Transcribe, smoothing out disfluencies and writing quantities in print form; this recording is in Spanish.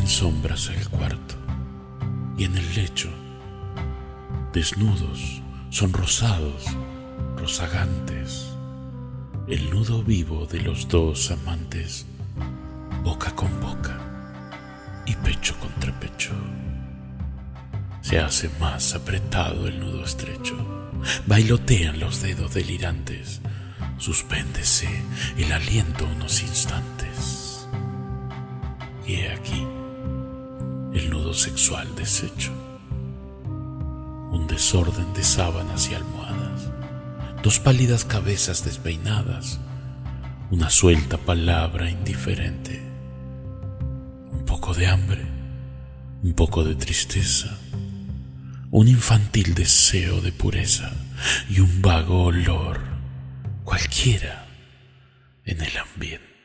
sombras el cuarto, y en el lecho, desnudos, sonrosados, rozagantes, el nudo vivo de los dos amantes, boca con boca y pecho contra pecho. Se hace más apretado el nudo estrecho, bailotean los dedos delirantes, suspéndese el aliento unos instantes. Y he aquí el nudo sexual deshecho, un desorden de sábanas y almohadas, dos pálidas cabezas despeinadas, una suelta palabra indiferente, un poco de hambre, un poco de tristeza, un infantil deseo de pureza y un vago olor cualquiera en el ambiente.